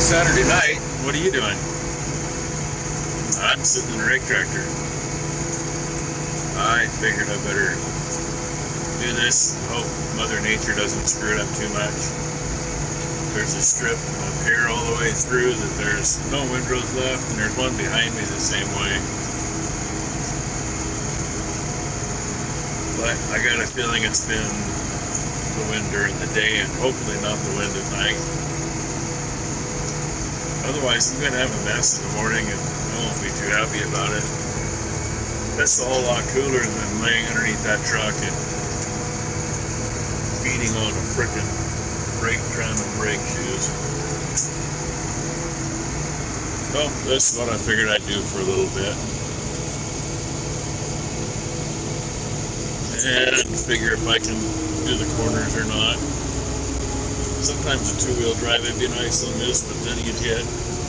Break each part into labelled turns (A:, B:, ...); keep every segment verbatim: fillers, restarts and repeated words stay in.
A: Saturday night. What are you doing? I'm sitting in a rake tractor. I figured I better do this. Hope Mother Nature doesn't screw it up too much. There's a strip up here all the way through that there's no windrows left, and there's one behind me the same way. But I got a feeling it's been the wind during the day and hopefully not the wind at night. Otherwise, I'm going to have a mess in the morning and I won't be too happy about it. That's a whole lot cooler than laying underneath that truck and beating on a frickin' brake trim and brake shoes. So, this is what I figured I'd do for a little bit. And figure if I can do the corners or not. Sometimes a two-wheel drive would be nice on this, but then you'd hit.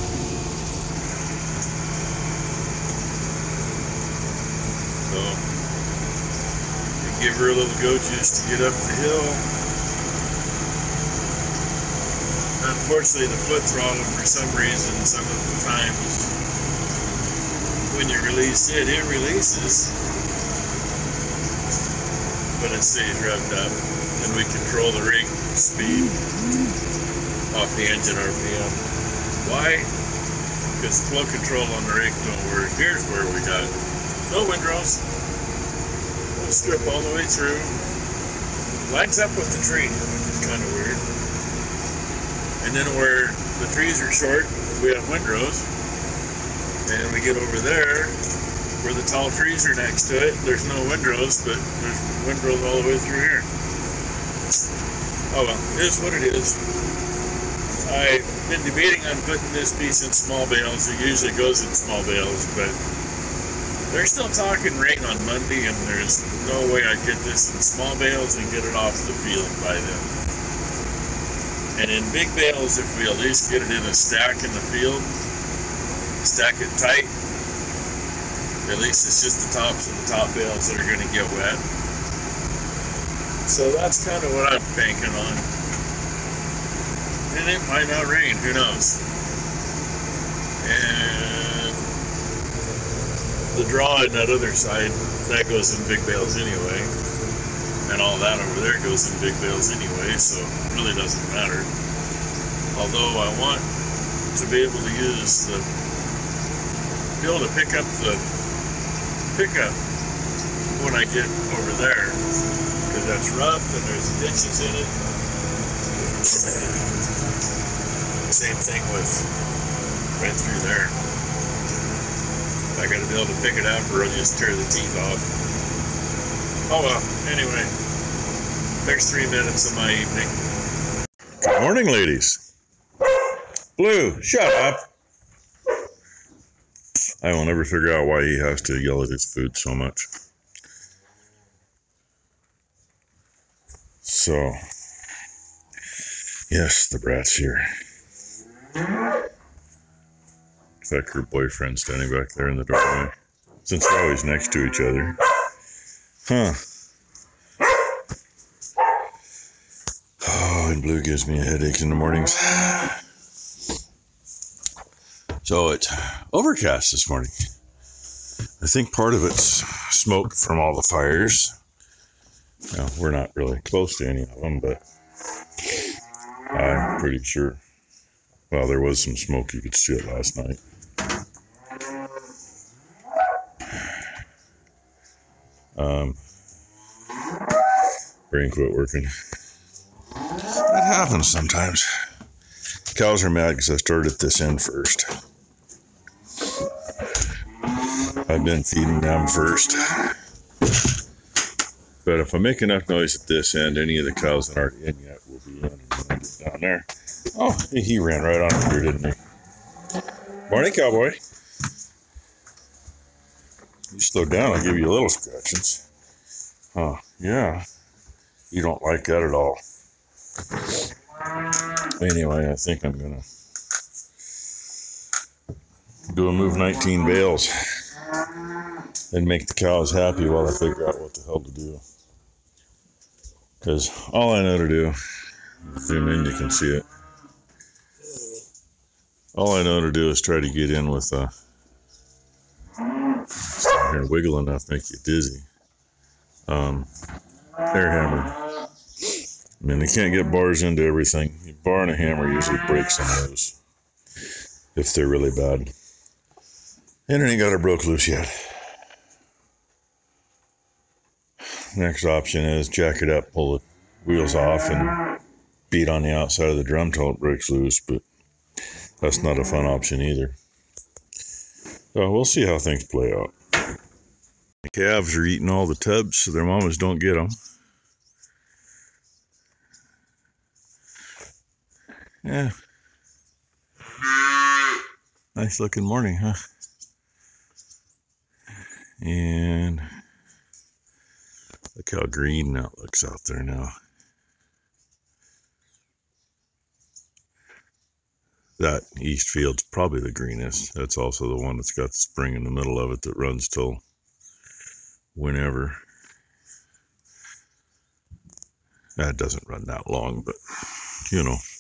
A: So, you give her a little go juice to get up the hill. Unfortunately, the foot throttle, for some reason, some of the times, when you release it, it releases, but it stays revved up, and we control the rake speed off the engine R P M. Why? Because flow control on the rake don't work. Here's where we got no windrows. We'll strip all the way through. Lines up with the tree, which is kind of weird. And then where the trees are short, we have windrows. And we get over there, where the tall trees are next to it, there's no windrows, but there's windrows all the way through here. Oh well, it is what it is. I've been debating on putting this piece in small bales. It usually goes in small bales, but they're still talking rain on Monday, and there's no way I'd get this in small bales and get it off the field by then. And in big bales, if we at least get it in a stack in the field, stack it tight, at least it's just the tops of the top bales that are going to get wet. So that's kind of what I'm banking on. And it might not rain, who knows? And the draw on that other side, that goes in big bales anyway. And all that over there goes in big bales anyway, so it really doesn't matter. Although I want to be able to use the, be able to pick up the pickup when I get over there. Because that's rough and there's ditches in it. Same thing with right through there. I gotta be able to pick it up or I'll just tear the teeth off. Oh well, anyway. Next three minutes of my evening. Good morning, ladies. Blue, shut up. I will never figure out why he has to yell at his food so much. So, yes, the brat's here. In fact, her boyfriend's standing back there in the doorway. Since they're always next to each other. Huh. Oh, and Blue gives me a headache in the mornings. So it's overcast this morning. I think part of it's smoke from all the fires. Now, we're not really close to any of them, but I'm pretty sure. Well, there was some smoke. You could see it last night. Um, brain quit working. That happens sometimes. Cows are mad because I started at this end first. I've been feeding them first. But if I make enough noise at this end, any of the cows that aren't in yet will be in. And when I get down there. Oh, he ran right on through, didn't he? Morning, cowboy. You slow down, I'll give you a little scratchings. Oh, yeah. You don't like that at all. Anyway, I think I'm going to do a move nineteen bales and make the cows happy while I figure out what the hell to do. Because all I know to do, zoom in, you can see it.
B: All I know to do is try to get in with uh here wiggle enough make you dizzy. Um, air hammer. I mean, they can't get bars into everything. A bar and a hammer usually break some of those if they're really bad. And it ain't got it broke loose yet. Next option is jack it up, pull the wheels off, and beat on the outside of the drum till it breaks loose, but that's not a fun option either. So we'll see how things play out. The calves are eating all the tubs so their mamas don't get them. Yeah. Nice looking morning, huh? And look how green that looks out there now. That east field's probably the greenest. That's also the one that's got the spring in the middle of it that runs till whenever. That doesn't run that long, but you know.